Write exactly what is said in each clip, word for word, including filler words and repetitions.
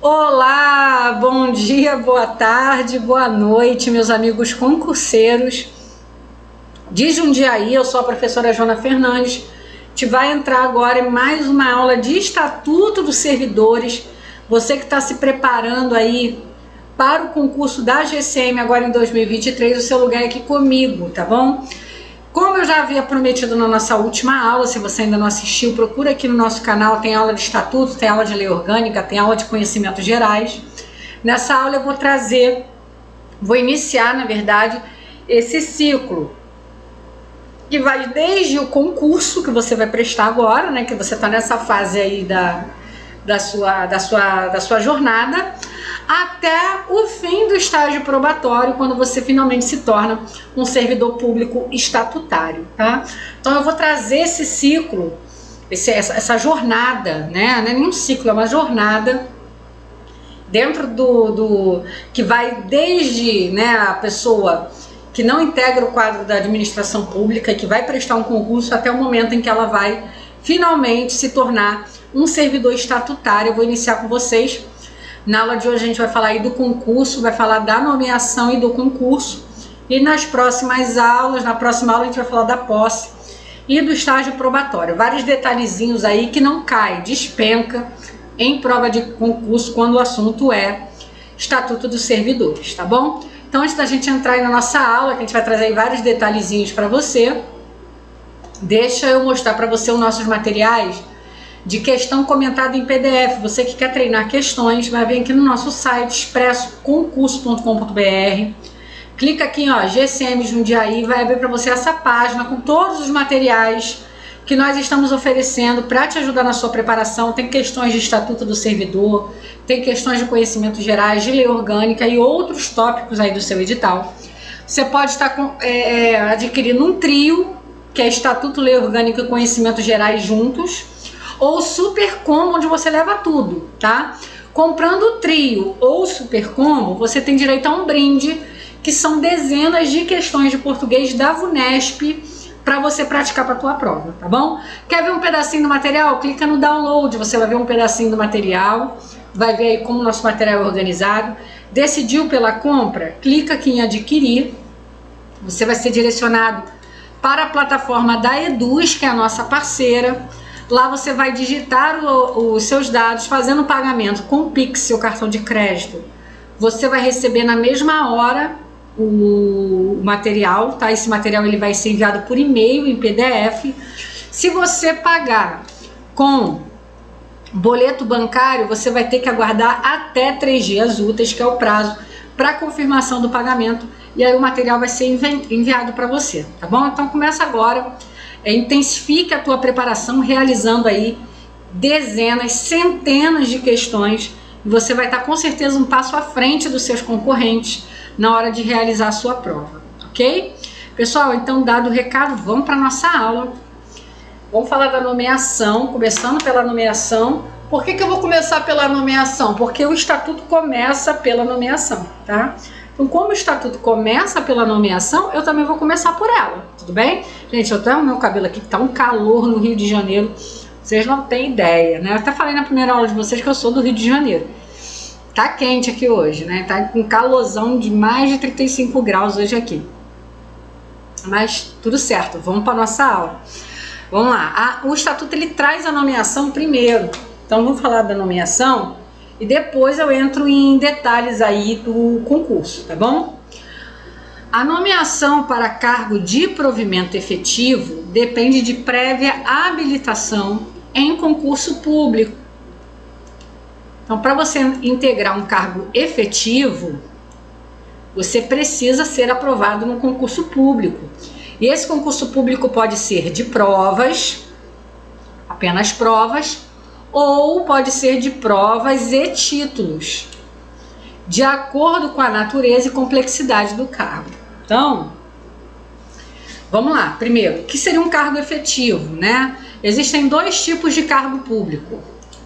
Olá, bom dia, boa tarde, boa noite, meus amigos concurseiros de Jundiaí. Eu sou a professora Joana Fernandes. A gente vai entrar agora em mais uma aula de Estatuto dos Servidores. Você que está se preparando aí para o concurso da G C M agora em dois mil e vinte e três, o seu lugar é aqui comigo, tá bom? Como eu já havia prometido na nossa última aula, se você ainda não assistiu, procura aqui no nosso canal, tem aula de estatuto, tem aula de lei orgânica, tem aula de conhecimentos gerais. Nessa aula eu vou trazer, vou iniciar, na verdade, esse ciclo, que vai desde o concurso que você vai prestar agora, né, que você está nessa fase aí da, da, sua, da, sua, da sua jornada, até o fim do estágio probatório, quando você finalmente se torna um servidor público estatutário, tá? Então eu vou trazer esse ciclo, esse, essa, essa jornada, né? Não é nem um ciclo, é uma jornada dentro do, do que vai desde, né, a pessoa que não integra o quadro da administração pública e que vai prestar um concurso até o momento em que ela vai finalmente se tornar um servidor estatutário. Eu vou iniciar com vocês. Na aula de hoje a gente vai falar aí do concurso, vai falar da nomeação e do concurso. E nas próximas aulas, na próxima aula a gente vai falar da posse e do estágio probatório. Vários detalhezinhos aí que não cai, despenca em prova de concurso quando o assunto é Estatuto dos Servidores, tá bom? Então antes da gente entrar aí na nossa aula, que a gente vai trazer aí vários detalhezinhos para você, deixa eu mostrar para você os nossos materiais de questão comentada em P D F. Você que quer treinar questões, vai vir aqui no nosso site expresso concurso ponto com ponto br. Clica aqui, ó, G C M Jundiaí, vai abrir para você essa página com todos os materiais que nós estamos oferecendo para te ajudar na sua preparação. Tem questões de Estatuto do Servidor, tem questões de conhecimentos gerais, de lei orgânica e outros tópicos aí do seu edital. Você pode estar com, é, é, adquirindo um trio, que é Estatuto, Lei Orgânica e Conhecimentos Gerais juntos, ou Super Combo, onde você leva tudo, tá? Comprando o trio ou Super Combo, você tem direito a um brinde, que são dezenas de questões de português da VUNESP para você praticar para a tua prova, tá bom? Quer ver um pedacinho do material? Clica no download, você vai ver um pedacinho do material, vai ver aí como o nosso material é organizado. Decidiu pela compra? Clica aqui em adquirir, você vai ser direcionado para a plataforma da Eduz, que é a nossa parceira. Lá você vai digitar o, os seus dados, fazendo o pagamento com o Pix, seu cartão de crédito. Você vai receber na mesma hora o, o material, tá? Esse material ele vai ser enviado por e-mail em P D F. Se você pagar com boleto bancário, você vai ter que aguardar até três dias úteis, que é o prazo para confirmação do pagamento. E aí o material vai ser envi enviado para você, tá bom? Então começa agora. É, intensifique a tua preparação realizando aí dezenas, centenas de questões, e você vai estar com certeza um passo à frente dos seus concorrentes na hora de realizar a sua prova, ok? Pessoal, então dado o recado, vamos para a nossa aula. Vamos falar da nomeação, começando pela nomeação. Por que que eu vou começar pela nomeação? Porque o estatuto começa pela nomeação, tá? Então, como o estatuto começa pela nomeação, eu também vou começar por ela, tudo bem? Gente, eu tenho o meu cabelo aqui que tá um calor no Rio de Janeiro, vocês não têm ideia, né? Eu até falei na primeira aula de vocês que eu sou do Rio de Janeiro. Tá quente aqui hoje, né? Tá com calorzão de mais de trinta e cinco graus hoje aqui. Mas tudo certo, vamos para nossa aula. Vamos lá, a, o estatuto ele traz a nomeação primeiro, então vamos falar da nomeação e depois eu entro em detalhes aí do concurso, tá bom? A nomeação para cargo de provimento efetivo depende de prévia habilitação em concurso público. Então, para você integrar um cargo efetivo, você precisa ser aprovado no concurso público. E esse concurso público pode ser de provas, apenas provas, ou pode ser de provas e títulos, de acordo com a natureza e complexidade do cargo. Então, vamos lá. Primeiro, o que seria um cargo efetivo, né? Existem dois tipos de cargo público.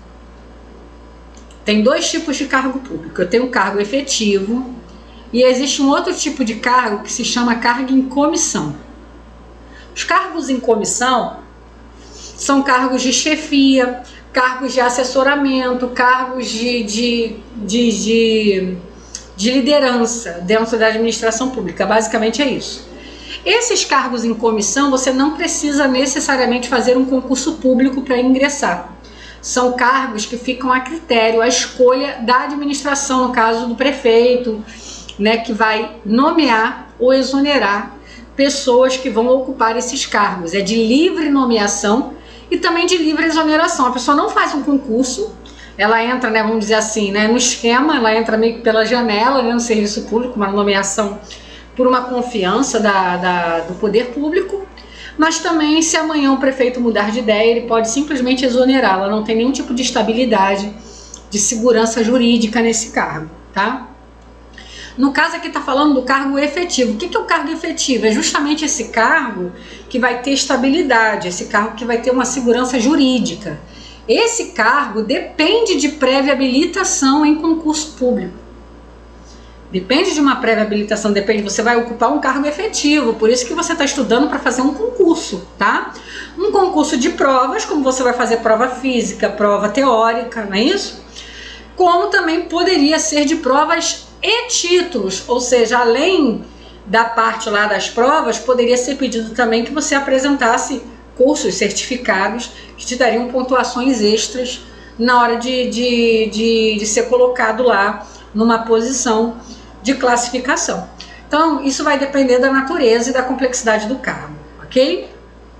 Tem dois tipos de cargo público. Eu tenho o cargo efetivo e existe um outro tipo de cargo que se chama cargo em comissão. Os cargos em comissão são cargos de chefia, cargos de assessoramento, cargos de, de, de, de, de liderança dentro da administração pública. Basicamente é isso. Esses cargos em comissão, você não precisa necessariamente fazer um concurso público para ingressar. São cargos que ficam a critério, a escolha da administração, no caso do prefeito, né, que vai nomear ou exonerar pessoas que vão ocupar esses cargos. É de livre nomeação e também de livre exoneração. A pessoa não faz um concurso, ela entra, né, vamos dizer assim, né, no esquema, ela entra meio que pela janela, né, no serviço público, uma nomeação por uma confiança da, da, do poder público, mas também, se amanhã o prefeito mudar de ideia, ele pode simplesmente exonerá-la, não tem nenhum tipo de estabilidade, de segurança jurídica nesse cargo, tá? No caso aqui está falando do cargo efetivo. O que é o cargo efetivo? É justamente esse cargo que vai ter estabilidade, esse cargo que vai ter uma segurança jurídica. Esse cargo depende de prévia habilitação em concurso público. Depende de uma prévia habilitação, depende, você vai ocupar um cargo efetivo, por isso que você está estudando para fazer um concurso, tá? Um concurso de provas, como você vai fazer prova física, prova teórica, não é isso? Como também poderia ser de provas e títulos, ou seja, além da parte lá das provas, poderia ser pedido também que você apresentasse cursos certificados que te dariam pontuações extras na hora de, de, de, de ser colocado lá numa posição de classificação. Então, isso vai depender da natureza e da complexidade do cargo, ok?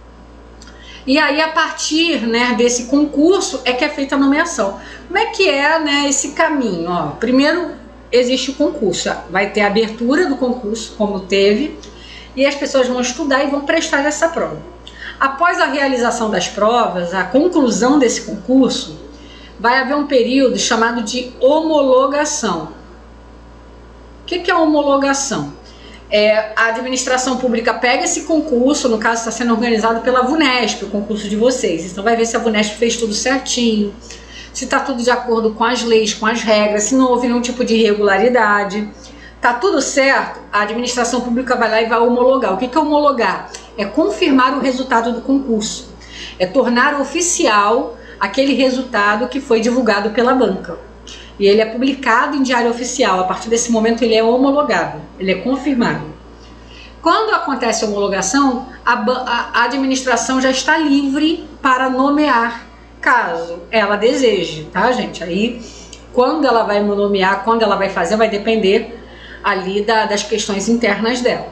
E aí, a partir, né, desse concurso é que é feita a nomeação. Como é que é, né, esse caminho? Ó, primeiro, existe o concurso, vai ter a abertura do concurso, como teve, e as pessoas vão estudar e vão prestar essa prova. Após a realização das provas, a conclusão desse concurso, vai haver um período chamado de homologação. O que que é homologação? É, a administração pública pega esse concurso, no caso está sendo organizado pela VUNESP, o concurso de vocês, então vai ver se a VUNESP fez tudo certinho, se está tudo de acordo com as leis, com as regras, se não houve nenhum tipo de irregularidade. Está tudo certo, a administração pública vai lá e vai homologar. O que que é homologar? É confirmar o resultado do concurso, é tornar oficial aquele resultado que foi divulgado pela banca. E ele é publicado em diário oficial. A partir desse momento ele é homologado, ele é confirmado. Quando acontece a homologação, a, a administração já está livre para nomear, caso ela deseje, tá, gente? Aí, quando ela vai nomear, quando ela vai fazer, vai depender ali da, das questões internas dela.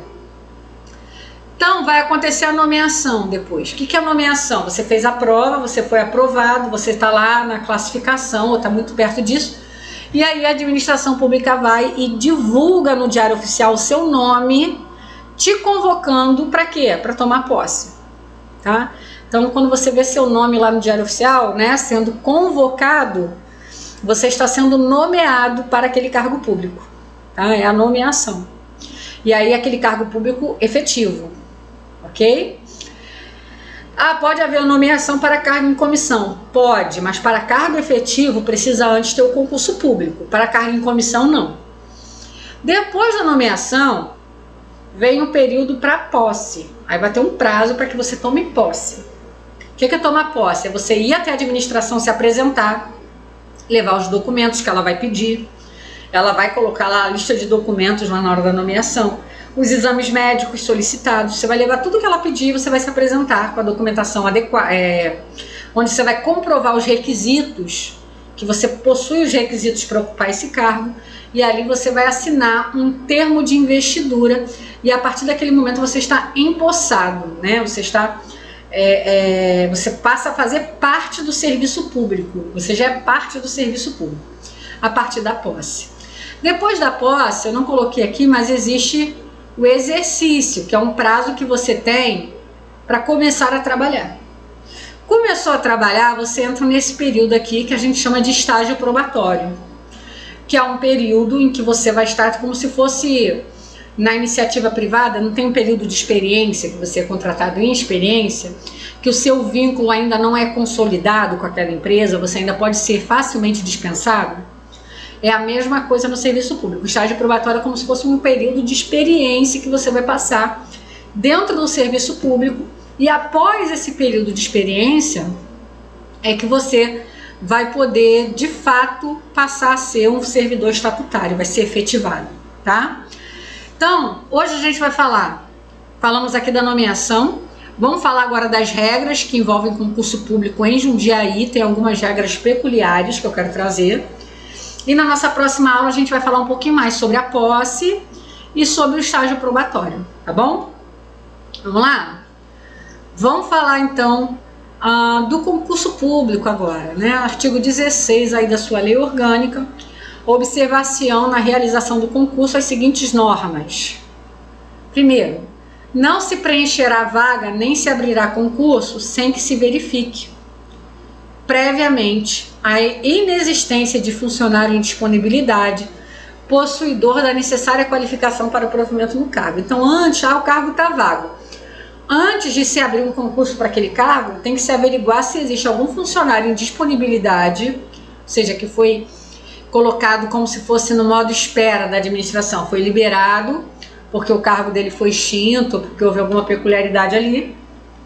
Então, vai acontecer a nomeação depois. O que que é a nomeação? Você fez a prova, você foi aprovado, você está lá na classificação, ou está muito perto disso, e aí a administração pública vai e divulga no Diário Oficial o seu nome, te convocando para quê? Para tomar posse, tá? Então, quando você vê seu nome lá no Diário Oficial, né, sendo convocado, você está sendo nomeado para aquele cargo público, tá? É a nomeação. E aí aquele cargo público efetivo. Ok? Ah, pode haver nomeação para cargo em comissão? Pode, mas para cargo efetivo precisa antes ter o concurso público. Para cargo em comissão, não. Depois da nomeação, vem o período para posse. Aí vai ter um prazo para que você tome posse. O que é tomar posse? É você ir até a administração se apresentar, levar os documentos que ela vai pedir. Ela vai colocar lá a lista de documentos lá na hora da nomeação. Os exames médicos solicitados, você vai levar tudo que ela pedir, você vai se apresentar com a documentação adequada, é, onde você vai comprovar os requisitos, que você possui os requisitos para ocupar esse cargo, e ali você vai assinar um termo de investidura, e a partir daquele momento você está empossado, né? Você está, é, é, você passa a fazer parte do serviço público, você já é parte do serviço público, a partir da posse. Depois da posse, eu não coloquei aqui, mas existe o exercício, que é um prazo que você tem para começar a trabalhar. Começou a trabalhar, você entra nesse período aqui que a gente chama de estágio probatório, que é um período em que você vai estar como se fosse na iniciativa privada, não tem um período de experiência, que você é contratado em experiência, que o seu vínculo ainda não é consolidado com aquela empresa, você ainda pode ser facilmente dispensado. É a mesma coisa no serviço público. O estágio probatório é como se fosse um período de experiência que você vai passar dentro do serviço público, e após esse período de experiência é que você vai poder, de fato, passar a ser um servidor estatutário, vai ser efetivado, tá? Então, hoje a gente vai falar, falamos aqui da nomeação, vamos falar agora das regras que envolvem concurso público em Jundiaí, tem algumas regras peculiares que eu quero trazer. E na nossa próxima aula a gente vai falar um pouquinho mais sobre a posse e sobre o estágio probatório, tá bom? Vamos lá? Vamos falar então uh, do concurso público agora, né? Artigo dezesseis aí da sua lei orgânica, observação na realização do concurso as seguintes normas. Primeiro, não se preencherá vaga nem se abrirá concurso sem que se verifique previamente a inexistência de funcionário em disponibilidade, possuidor da necessária qualificação para o provimento no cargo. Então, antes, ah, o cargo está vago. Antes de se abrir um concurso para aquele cargo, tem que se averiguar se existe algum funcionário em disponibilidade, ou seja, que foi colocado como se fosse no modo espera da administração, foi liberado porque o cargo dele foi extinto, porque houve alguma peculiaridade ali.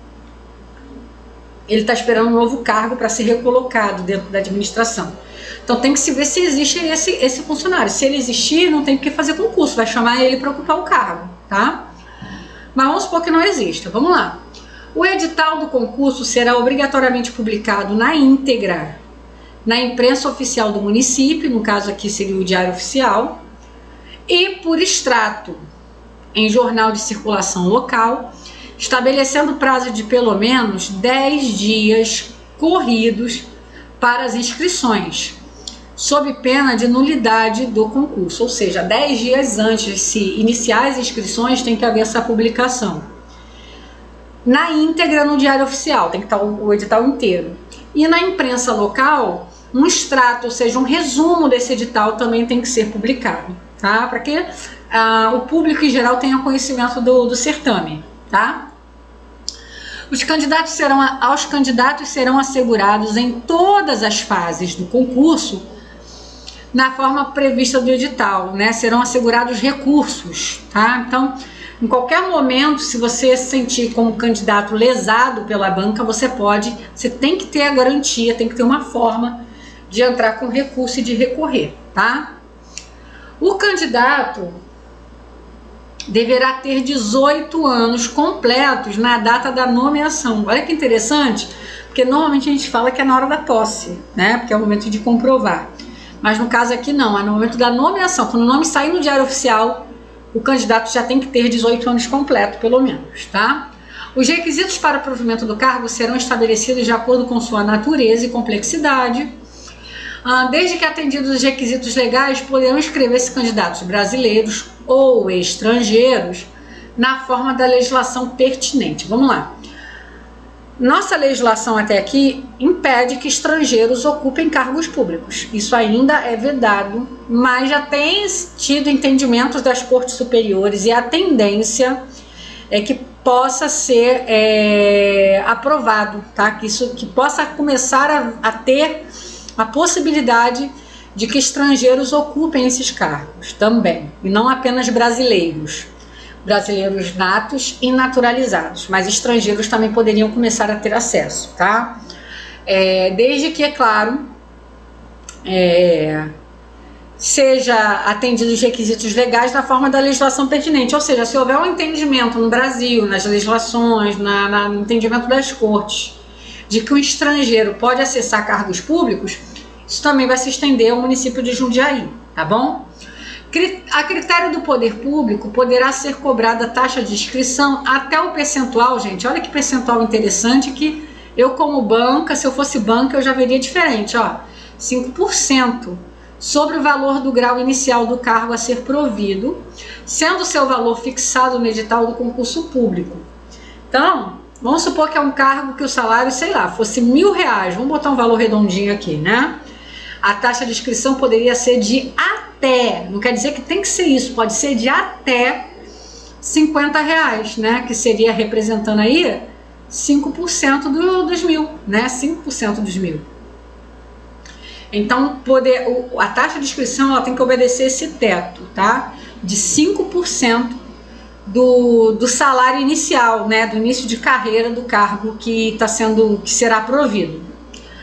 Ele está esperando um novo cargo para ser recolocado dentro da administração. Então tem que se ver se existe esse, esse funcionário. Se ele existir, não tem que fazer concurso, vai chamar ele para ocupar o cargo, tá? Mas vamos supor que não exista. Vamos lá. O edital do concurso será obrigatoriamente publicado na íntegra na imprensa oficial do município, no caso aqui seria o Diário Oficial, e por extrato em jornal de circulação local, estabelecendo prazo de pelo menos dez dias corridos para as inscrições, sob pena de nulidade do concurso, ou seja, dez dias antes de se iniciar as inscrições tem que haver essa publicação. Na íntegra no Diário Oficial, tem que estar o edital inteiro. E na imprensa local, um extrato, ou seja, um resumo desse edital também tem que ser publicado, tá? Para que ah, o público em geral tenha conhecimento do, do certame, tá? Os candidatos serão, aos candidatos serão assegurados em todas as fases do concurso, na forma prevista do edital, né? Serão assegurados recursos, tá? Então, em qualquer momento, se você se sentir como candidato lesado pela banca, você pode, você tem que ter a garantia, tem que ter uma forma de entrar com recurso e de recorrer, tá? O candidato deverá ter dezoito anos completos na data da nomeação. Olha que interessante, porque normalmente a gente fala que é na hora da posse, né? Porque é o momento de comprovar. Mas no caso aqui não, é no momento da nomeação. Quando o nome sair no Diário Oficial, o candidato já tem que ter dezoito anos completo, pelo menos, tá? Os requisitos para o provimento do cargo serão estabelecidos de acordo com sua natureza e complexidade. Desde que atendidos os requisitos legais, poderão inscrever-se candidatos brasileiros ou estrangeiros na forma da legislação pertinente. Vamos lá. Nossa legislação até aqui impede que estrangeiros ocupem cargos públicos. Isso ainda é vedado, mas já tem tido entendimentos das cortes superiores e a tendência é que possa ser é, aprovado, tá? Que isso que possa começar a, a ter a possibilidade de que estrangeiros ocupem esses cargos também, e não apenas brasileiros. Brasileiros natos e naturalizados, mas estrangeiros também poderiam começar a ter acesso, tá? É, desde que, é claro, é, seja atendidos os requisitos legais na forma da legislação pertinente, ou seja, se houver um entendimento no Brasil, nas legislações, na, na, no entendimento das cortes, de que um estrangeiro pode acessar cargos públicos, isso também vai se estender ao município de Jundiaí, tá bom? A critério do poder público, poderá ser cobrada a taxa de inscrição até o percentual, gente, olha que percentual interessante, que eu como banca, se eu fosse banca, eu já veria diferente, ó, cinco por cento sobre o valor do grau inicial do cargo a ser provido, sendo seu valor fixado no edital do concurso público. Então, vamos supor que é um cargo que o salário, sei lá, fosse mil reais, vamos botar um valor redondinho aqui, né? A taxa de inscrição poderia ser de até, não quer dizer que tem que ser isso, pode ser de até cinquenta reais, né? Que seria representando aí cinco por cento do, dos mil, né? cinco por cento dos mil. Então, poder, o, a taxa de inscrição ela tem que obedecer esse teto, tá? De cinco por cento do, do salário inicial, né? Do início de carreira do cargo que está sendo, que será provido.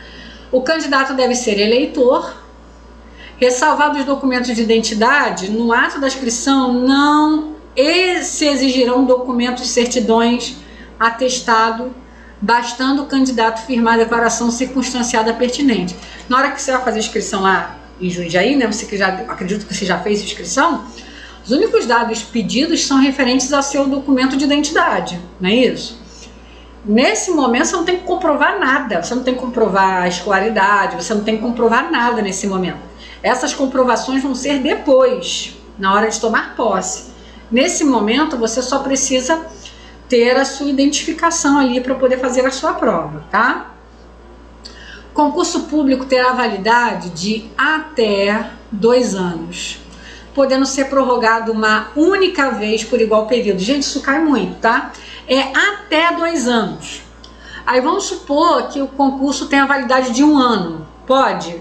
O candidato deve ser eleitor. Ressalvados os documentos de identidade, no ato da inscrição não se exigirão documentos, certidões, atestado, bastando o candidato firmar a declaração circunstanciada pertinente. Na hora que você vai fazer a inscrição lá em Jundiaí, né, você que já, acredito que você já fez a inscrição, os únicos dados pedidos são referentes ao seu documento de identidade, não é isso? Nesse momento você não tem que comprovar nada, você não tem que comprovar a escolaridade, você não tem que comprovar nada nesse momento. Essas comprovações vão ser depois, na hora de tomar posse. Nesse momento você só precisa ter a sua identificação ali para poder fazer a sua prova, tá? Concurso público terá validade de até dois anos, podendo ser prorrogado uma única vez por igual período. Gente, isso cai muito, tá? É até dois anos. Aí vamos supor que o concurso tenha validade de um ano. Pode?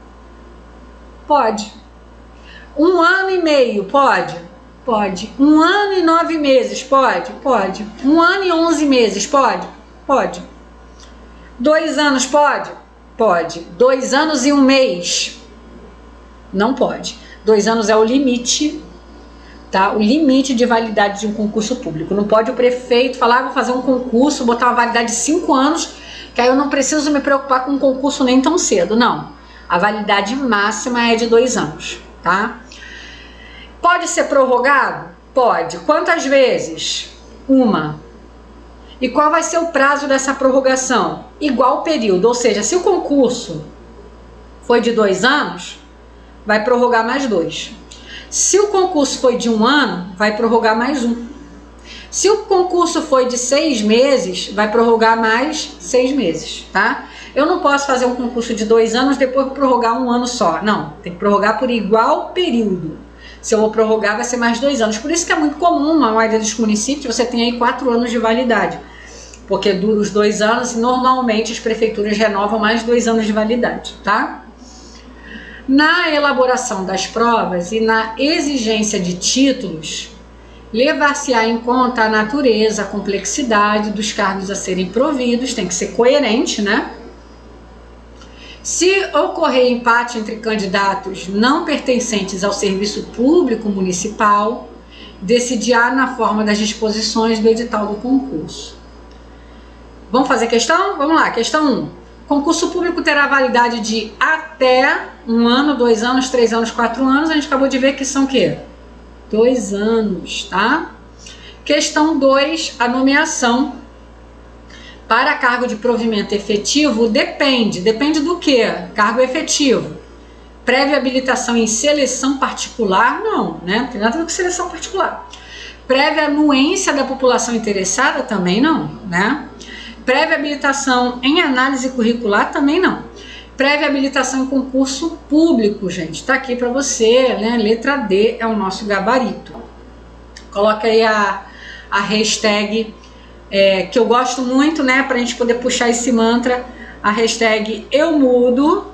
Pode. Um ano e meio, pode? Pode. Um ano e nove meses, pode? Pode. Um ano e onze meses, pode? Pode. Dois anos, pode? Pode. Dois anos e um mês? Não pode. Dois anos é o limite, tá? O limite de validade de um concurso público. Não pode o prefeito falar, ah, vou fazer um concurso, botar uma validade de cinco anos, que aí eu não preciso me preocupar com um concurso nem tão cedo. Não. A validade máxima é de dois anos, tá? Pode ser prorrogado? Pode. Quantas vezes? Uma. E qual vai ser o prazo dessa prorrogação? Igual período, ou seja, se o concurso foi de dois anos, vai prorrogar mais dois. Se o concurso foi de um ano, vai prorrogar mais um. Se o concurso foi de seis meses, vai prorrogar mais seis meses, tá? Eu não posso fazer um concurso de dois anos, depois prorrogar um ano só. Não, tem que prorrogar por igual período. Se eu vou prorrogar, vai ser mais dois anos. Por isso que é muito comum, na maioria dos municípios, você tem aí quatro anos de validade. Porque dura os dois anos e normalmente as prefeituras renovam mais dois anos de validade, tá? Na elaboração das provas e na exigência de títulos, levar-se-á em conta a natureza, a complexidade dos cargos a serem providos, tem que ser coerente, né? Se ocorrer empate entre candidatos não pertencentes ao serviço público municipal, decidirá na forma das disposições do edital do concurso. Vamos fazer questão? Vamos lá, questão um. Concurso público terá validade de até um ano, dois anos, três anos, quatro anos. A gente acabou de ver que são o quê? Dois anos, tá? Questão dois, a nomeação para cargo de provimento efetivo depende. Depende do quê? Cargo efetivo. Prévia habilitação em seleção particular? Não, né? Não tem nada a ver com seleção particular. Prévia anuência da população interessada? Também não, né? Prévia habilitação em análise curricular? Também não. Prévia habilitação em concurso público, gente. Tá aqui para você, né? Letra D é o nosso gabarito. Coloca aí a, a hashtag é, que eu gosto muito, né? Pra gente poder puxar esse mantra. A hashtag eu mudo.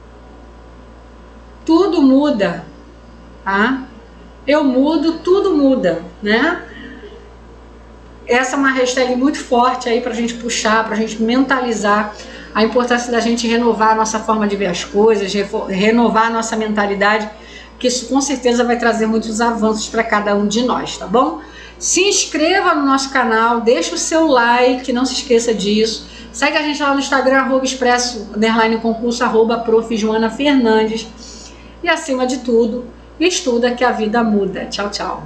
Tudo muda, tá? Eu mudo, tudo muda, né? Essa é uma hashtag muito forte aí pra gente puxar, pra gente mentalizar a importância da gente renovar a nossa forma de ver as coisas, renovar a nossa mentalidade, que isso com certeza vai trazer muitos avanços para cada um de nós, tá bom? Se inscreva no nosso canal, deixa o seu like, não se esqueça disso. Segue a gente lá no Instagram, arroba expresso, underline concurso, arroba prof Joana Fernandes. E acima de tudo, estuda que a vida muda. Tchau, tchau.